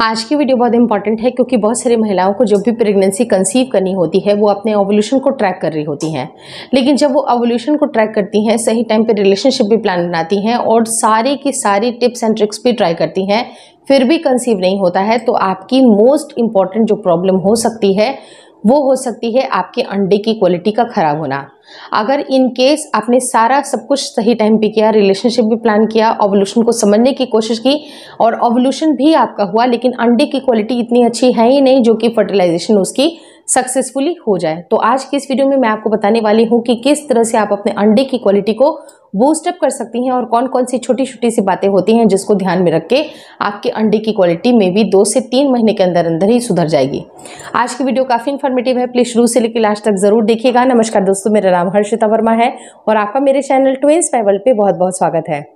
आज की वीडियो बहुत इंपॉर्टेंट है क्योंकि बहुत सारी महिलाओं को जब भी प्रेगनेंसी कंसीव करनी होती है वो अपने ओवुलेशन को ट्रैक कर रही होती हैं, लेकिन जब वो ओवुलेशन को ट्रैक करती हैं, सही टाइम पे रिलेशनशिप भी प्लान बनाती हैं और सारी की सारी टिप्स एंड ट्रिक्स भी ट्राई करती हैं, फिर भी कंसीव नहीं होता है, तो आपकी मोस्ट इंपॉर्टेंट जो प्रॉब्लम हो सकती है वो हो सकती है आपके अंडे की क्वालिटी का खराब होना। अगर इन केस आपने सारा सब कुछ सही टाइम पे किया, रिलेशनशिप भी प्लान किया, ओवुलेशन को समझने की कोशिश की और ओवुलेशन भी आपका हुआ, लेकिन अंडे की क्वालिटी इतनी अच्छी है ही नहीं जो कि फर्टिलाइजेशन उसकी सक्सेसफुली हो जाए, तो आज की इस वीडियो में मैं आपको बताने वाली हूँ कि किस तरह से आप अपने अंडे की क्वालिटी को बूस्ट अप कर सकती हैं और कौन कौन सी छोटी छोटी सी बातें होती हैं जिसको ध्यान में रख के आपके अंडे की क्वालिटी में भी 2 से 3 महीने के अंदर अंदर ही सुधर जाएगी। आज की वीडियो काफ़ी इन्फॉर्मेटिव है, प्लीज़ शुरू से लेकर लास्ट तक जरूर देखिएगा। नमस्कार दोस्तों, मेरा नाम हर्षिता वर्मा है और आपका मेरे चैनल ट्विंस बाय वर्ल्ड पे बहुत बहुत स्वागत है।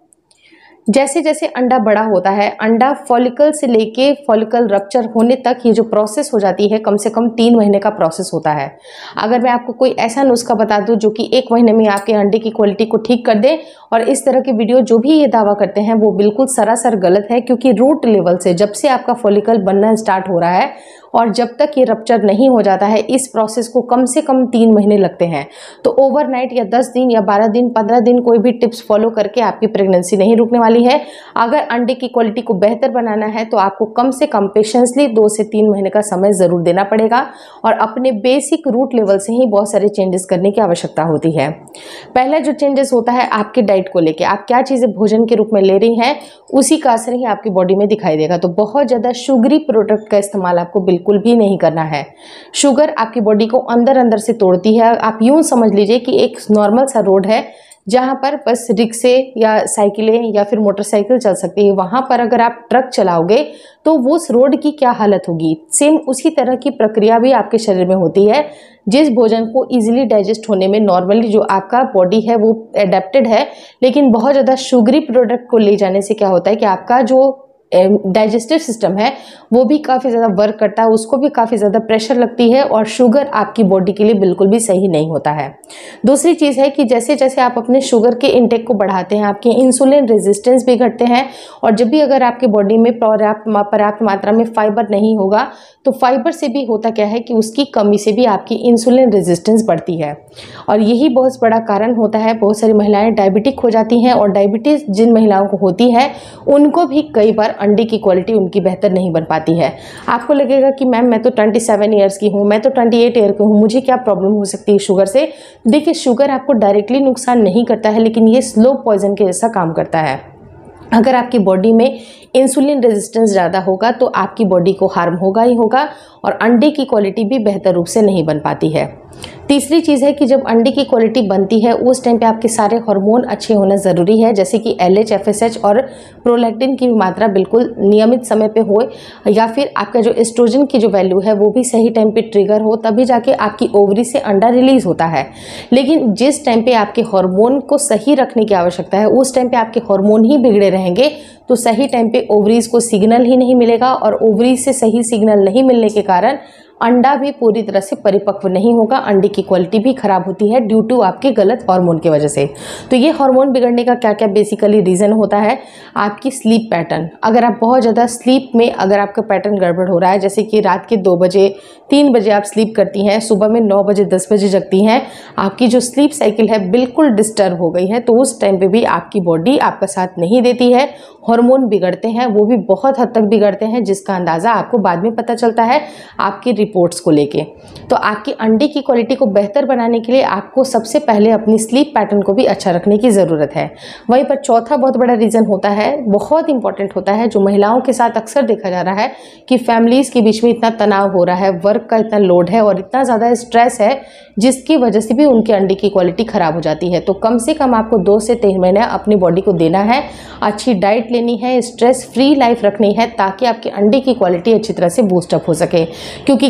जैसे जैसे अंडा बड़ा होता है, अंडा फॉलिकल से लेके फॉलिकल रप्चर होने तक ये जो प्रोसेस हो जाती है, कम से कम 3 महीने का प्रोसेस होता है। अगर मैं आपको कोई ऐसा नुस्खा बता दूं जो कि 1 महीने में आपके अंडे की क्वालिटी को ठीक कर दे, और इस तरह की वीडियो जो भी ये दावा करते हैं वो बिल्कुल सरासर गलत है, क्योंकि रूट लेवल से जब से आपका फॉलिकल बनना स्टार्ट हो रहा है और जब तक ये रप्चर नहीं हो जाता है, इस प्रोसेस को कम से कम 3 महीने लगते हैं। तो ओवरनाइट या 10 दिन या 12 दिन 15 दिन कोई भी टिप्स फॉलो करके आपकी प्रेगनेंसी नहीं रुकने वाली है। अगर अंडे की क्वालिटी को बेहतर बनाना है तो आपको कम से कम पेशेंसली 2 से 3 महीने का समय ज़रूर देना पड़ेगा और अपने बेसिक रूट लेवल से ही बहुत सारे चेंजेस करने की आवश्यकता होती है। पहला जो चेंजेस होता है आपके डाइट को लेके, आप क्या चीज़ें भोजन के रूप में ले रही हैं उसी का असर ही आपकी बॉडी में दिखाई देगा। तो बहुत ज़्यादा शुगरी प्रोडक्ट का इस्तेमाल आपको बिल्कुल भी नहीं करना है। शुगर आपकी बॉडी को अंदर अंदर से तोड़ती है। आप यूं समझ लीजिए कि एक नॉर्मल सा रोड है जहां पर बस रिक्शे या साइकिलें या फिर मोटरसाइकिल चल सकती है, वहां पर अगर आप ट्रक चलाओगे तो वो उस रोड की क्या हालत होगी। सेम उसी तरह की प्रक्रिया भी आपके शरीर में होती है। जिस भोजन को इजीली डाइजेस्ट होने में नॉर्मली जो आपका बॉडी है वो एडेप्टेड है, लेकिन बहुत ज़्यादा शुगरी प्रोडक्ट को ले जाने से क्या होता है कि आपका जो डाइजेस्टिव सिस्टम है वो भी काफ़ी ज़्यादा वर्क करता है, उसको भी काफ़ी ज़्यादा प्रेशर लगती है और शुगर आपकी बॉडी के लिए बिल्कुल भी सही नहीं होता है। दूसरी चीज़ है कि जैसे जैसे आप अपने शुगर के इंटेक को बढ़ाते हैं, आपके इंसुलिन रेजिस्टेंस भी घटते हैं और जब भी अगर आपके बॉडी में पर्याप्त मात्रा में फाइबर नहीं होगा तो फाइबर से भी होता क्या है कि उसकी कमी से भी आपकी इंसुलिन रेजिस्टेंस बढ़ती है और यही बहुत बड़ा कारण होता है। बहुत सारी महिलाएं डायबिटिक हो जाती हैं और डायबिटीज़ जिन महिलाओं को होती है उनको भी कई बार अंडे की क्वालिटी उनकी बेहतर नहीं बन पाती है। आपको लगेगा कि मैम मैं तो 27 ईयर्स की हूँ, मैं तो 28 ईयर की हूँ, मुझे क्या प्रॉब्लम हो सकती है शुगर से। देखिए, शुगर आपको डायरेक्टली नुकसान नहीं करता है, लेकिन ये स्लो पॉइजन के जैसा काम करता है। अगर आपकी बॉडी में इंसुलिन रेजिस्टेंस ज़्यादा होगा तो आपकी बॉडी को हार्म होगा ही होगा और अंडे की क्वालिटी भी बेहतर रूप से नहीं बन पाती है। तीसरी चीज़ है कि जब अंडे की क्वालिटी बनती है उस टाइम पे आपके सारे हार्मोन अच्छे होना ज़रूरी है, जैसे कि LH, FSH और प्रोलैक्टिन की मात्रा बिल्कुल नियमित समय पे हो, या फिर आपका जो एस्ट्रोजन की जो वैल्यू है वो भी सही टाइम पे ट्रिगर हो, तभी जाके आपकी ओवरी से अंडा रिलीज होता है। लेकिन जिस टाइम पे आपके हार्मोन को सही रखने की आवश्यकता है उस टाइम पे आपके हार्मोन ही बिगड़े रहेंगे तो सही टाइम पे ओवरीज को सिग्नल ही नहीं मिलेगा और ओवरीज से सही सिग्नल नहीं मिलने के कारण अंडा भी पूरी तरह से परिपक्व नहीं होगा, अंडे की क्वालिटी भी खराब होती है ड्यू टू आपके गलत हार्मोन की वजह से। तो ये हार्मोन बिगड़ने का क्या क्या बेसिकली रीज़न होता है, आपकी स्लीप पैटर्न। अगर आप बहुत ज़्यादा स्लीप में अगर आपका पैटर्न गड़बड़ हो रहा है, जैसे कि रात के 2 बजे 3 बजे आप स्लीप करती हैं, सुबह में 9 बजे 10 बजे जगती हैं, आपकी जो स्लीप साइकिल है बिल्कुल डिस्टर्ब हो गई है, तो उस टाइम पर भी आपकी बॉडी आपका साथ नहीं देती है, हार्मोन बिगड़ते हैं, वो भी बहुत हद तक बिगड़ते हैं, जिसका अंदाज़ा आपको बाद में पता चलता है आपकी रिपोर्ट्स को लेके। तो आपकी अंडे की क्वालिटी को बेहतर बनाने के लिए आपको सबसे पहले अपनी स्लीप पैटर्न को भी अच्छा रखने की ज़रूरत है। वहीं पर चौथा बहुत बड़ा रीज़न होता है, बहुत इंपॉर्टेंट होता है, जो महिलाओं के साथ अक्सर देखा जा रहा है कि फैमिलीज़ के बीच में इतना तनाव हो रहा है, वर्क का इतना लोड है और इतना ज़्यादा स्ट्रेस है जिसकी वजह से भी उनके अंडे की क्वालिटी ख़राब हो जाती है। तो कम से कम आपको 2 से 3 महीने अपनी बॉडी को देना है, अच्छी डाइट लेनी है, स्ट्रेस फ्री लाइफ रखनी है ताकि आपके अंडे की क्वालिटी अच्छी तरह से बूस्टअप हो सके। क्योंकि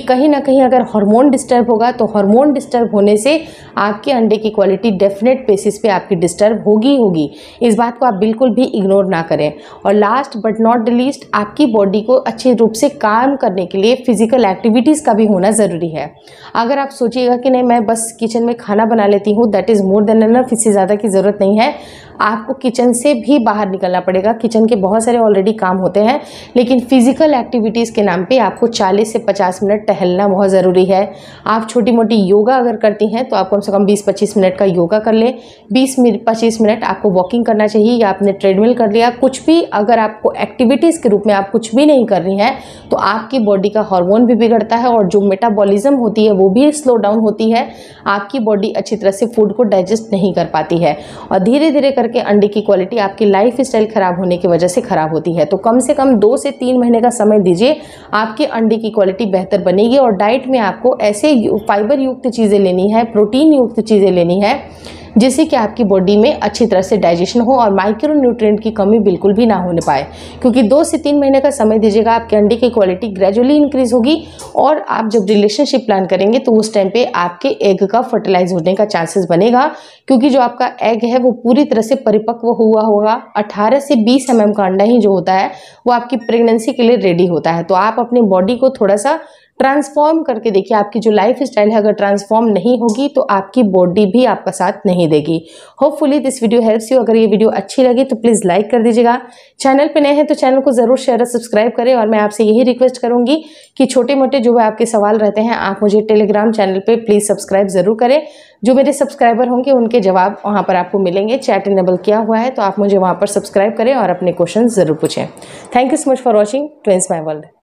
कहीं ना कहीं अगर हार्मोन डिस्टर्ब होगा तो हार्मोन डिस्टर्ब होने से आपके अंडे की क्वालिटी डेफिनेट बेसिस पे आपकी डिस्टर्ब होगी। इस बात को आप बिल्कुल भी इग्नोर ना करें। और last but not the least, आपकी बॉडी को अच्छे रूप से काम करने के लिए फिजिकल एक्टिविटीज़ का भी होना ज़रूरी है। अगर आप सोचिएगा कि नहीं मैं बस किचन में खाना बना लेती हूँ, that is more than enough, इससे ज़्यादा की ज़रूरत नहीं है। आपको किचन से भी बाहर निकलना पड़ेगा। किचन के बहुत सारे ऑलरेडी काम होते हैं, लेकिन फिजिकल एक्टिविटीज़ के नाम पे आपको 40 से 50 मिनट टहलना बहुत ज़रूरी है। आप छोटी मोटी योगा अगर करती हैं तो आप कम से कम 20-25 मिनट का योगा कर लें। 20-25 मिनट आपको वॉकिंग करना चाहिए, या आपने ट्रेडमिल कर लिया, कुछ भी। अगर आपको एक्टिविटीज़ के रूप में आप कुछ भी नहीं कर रही हैं तो आपकी बॉडी का हार्मोन भी बिगड़ता है और जो मेटाबॉलिज्म होती है वो भी स्लो डाउन होती है। आपकी बॉडी अच्छी तरह से फूड को डाइजेस्ट नहीं कर पाती है और धीरे धीरे करके अंडे की क्वालिटी आपकी लाइफ स्टाइल खराब होने की वजह से खराब होती है। तो कम से कम 2 से 3 महीने का समय दीजिए, आपके अंडे की क्वालिटी बेहतर बनेगी। और डाइट में आपको ऐसे फाइबर युक्त चीज़ें लेनी है, प्रोटीन युक्त चीज़ें लेनी है, जिससे कि आपकी बॉडी में अच्छी तरह से डाइजेशन हो और माइक्रो न्यूट्रिएंट की कमी बिल्कुल भी ना होने पाए। क्योंकि 2 से 3 महीने का समय दीजिएगा, आपके अंडे की क्वालिटी ग्रेजुअली इंक्रीज होगी। और आप जब रिलेशनशिप प्लान करेंगे तो उस टाइम पे आपके एग का फर्टिलाइज होने का चांसेस बनेगा, क्योंकि जो आपका एग है वो पूरी तरह से परिपक्व हुआ होगा। 18 से 20 mm का अंडा ही जो होता है वो आपकी प्रेगनेंसी के लिए रेडी होता है। तो आप अपनी बॉडी को थोड़ा सा ट्रांसफॉर्म करके देखिए। आपकी जो लाइफ स्टाइल है अगर ट्रांसफॉर्म नहीं होगी तो आपकी बॉडी भी आपका साथ नहीं देगी। Hopefully this video helps you. अगर ये वीडियो अच्छी लगी तो प्लीज़ लाइक कर दीजिएगा। चैनल पे नए हैं तो चैनल को ज़रूर शेयर और सब्सक्राइब करें। और मैं आपसे यही रिक्वेस्ट करूंगी कि छोटे मोटे जो आपके सवाल रहते हैं आप मुझे टेलीग्राम चैनल पर प्लीज़ सब्सक्राइब ज़रूर करें। जो मेरे सब्सक्राइबर होंगे उनके जवाब वहाँ पर आपको मिलेंगे। चैट इनेबल किया हुआ है तो आप मुझे वहाँ पर सब्सक्राइब करें और अपने क्वेश्चन ज़रूर पूछें। Thank you so much for watching twins my world.